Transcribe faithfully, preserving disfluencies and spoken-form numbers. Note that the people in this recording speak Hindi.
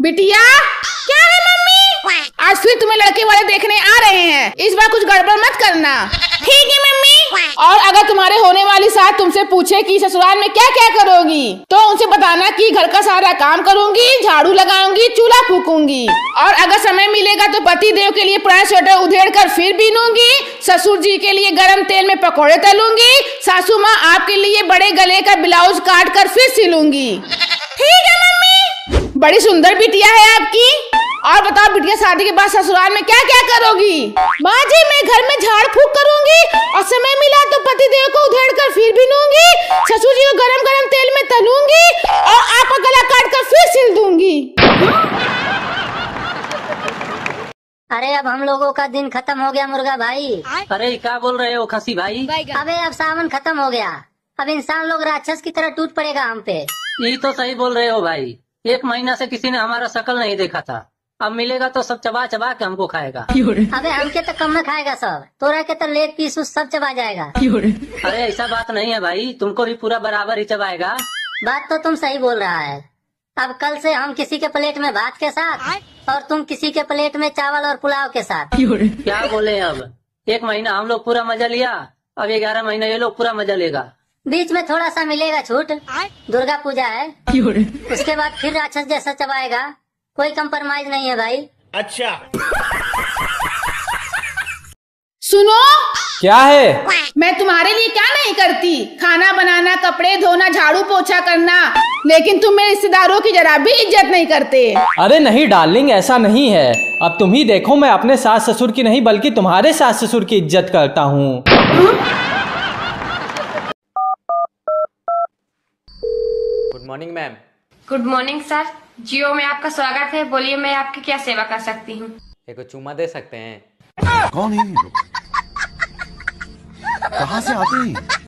बिटिया क्या है मम्मी? आज फिर तुम्हें लड़के वाले देखने आ रहे हैं, इस बार कुछ गड़बड़ मत करना। ठीक है मम्मी। और अगर तुम्हारे होने वाली सास तुमसे पूछे कि ससुराल में क्या क्या करोगी, तो उनसे बताना कि घर का सारा काम करूंगी, झाड़ू लगाऊंगी, चूल्हा फूकूंगी। और अगर समय मिलेगा तो पति देव के लिए पुराना स्वेटर उधेड़ कर फिर बीनूंगी, ससुर जी के लिए गरम तेल में पकौड़े तलूंगी, सासू माँ आपके लिए बड़े गले का ब्लाउज काट कर फिर सिलूंगी। ठीक है मम्मी। बड़ी सुंदर बिटिया है आपकी। और बताओ बिटिया, शादी के बाद ससुराल में क्या क्या करोगी? माँ जी, मैं घर में झाड़ फूक करूंगी और समय मिला तो पति देव को उधेड़ कर फिर बीनूंगी, ससुर जी को गरम गरम तेल में तलूंगी और आपका गला काट कर फिर सिल दूंगी। अरे अब हम लोगों का दिन खत्म हो गया मुर्गा भाई। अरे क्या बोल रहे हो खसी भाई? अबे अब सावन खत्म हो गया, अब इंसान लोग राक्षस की तरह टूट पड़ेगा हम पे। ये तो सही बोल रहे हो भाई। एक महीना से किसी ने हमारा शक्ल नहीं देखा था, अब मिलेगा तो सब चबा चबा के हमको खाएगा। अबे हमके तो कम में खाएगा सब, तोरा के तो लेग पीस उस सब चबा जाएगा। अरे ऐसा बात नहीं है भाई, तुमको भी पूरा बराबर ही चबाएगा। बात तो तुम सही बोल रहा है। अब कल से हम किसी के प्लेट में भात के साथ और तुम किसी के प्लेट में चावल और पुलाव के साथ। क्या बोले? अब एक महीना हम लोग पूरा मजा लिया, अब ग्यारह महीना ये लोग पूरा मजा लेगा। बीच में थोड़ा सा मिलेगा छूट, दुर्गा पूजा है, उसके बाद फिर राक्षस जैसा चबाएगा। कोई कंप्रोमाइज नहीं है भाई। अच्छा सुनो, क्या है? मैं तुम्हारे लिए क्या नहीं करती, खाना बनाना, कपड़े धोना, झाड़ू पोछा करना, लेकिन तुम मेरे रिश्तेदारों की जरा भी इज्जत नहीं करते। अरे नहीं डार्लिंग, ऐसा नहीं है। अब तुम ही देखो, मैं अपने सास ससुर की नहीं बल्कि तुम्हारे सास ससुर की इज्जत करता हूँ। Good morning ma'am. Good morning sir, Jio में आपका स्वागत है। बोलिए मैं आपकी क्या सेवा कर सकती हूँ? एक चुम्मा दे सकते हैं? कौन है? कहाँ से आते हैं?